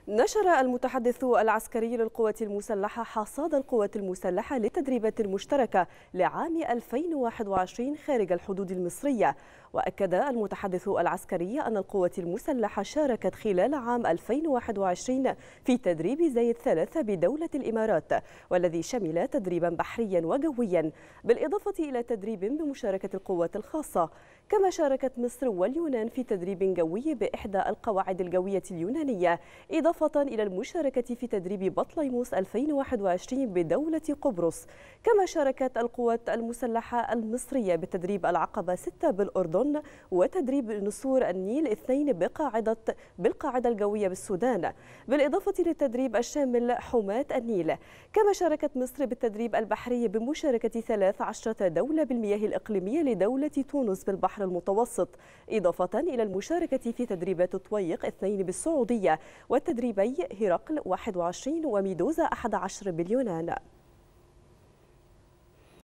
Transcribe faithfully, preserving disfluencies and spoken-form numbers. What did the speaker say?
نشر المتحدث العسكري للقوات المسلحة حصاد القوات المسلحة للتدريبات المشتركة لعام ألفين وواحد وعشرين خارج الحدود المصرية. وأكد المتحدث العسكري أن القوات المسلحة شاركت خلال عام ألفين وواحد وعشرين في تدريب زايد ثلاثة بدولة الإمارات، والذي شمل تدريبا بحريا وجويا بالإضافة إلى تدريب بمشاركة القوات الخاصة. كما شاركت مصر واليونان في تدريب جوي بإحدى القواعد الجوية اليونانية، إضافة إلى المشاركة في تدريب بطليموس ألفين وواحد وعشرين بدولة قبرص. كما شاركت القوات المسلحة المصرية بتدريب العقبة ستة بالأردن وتدريب نسور النيل اثنين بقاعدة بالقاعدة الجوية بالسودان، بالإضافة للتدريب الشامل حماة النيل. كما شاركت مصر بالتدريب البحري بمشاركة ثلاث عشرة دولة بالمياه الإقليمية لدولة تونس بالبحر المتوسط، إضافة إلى المشاركة في تدريبات طويق اثنين بالسعودية وتدريبي هرقل واحد وعشرين وميدوزا أحد عشر باليونان.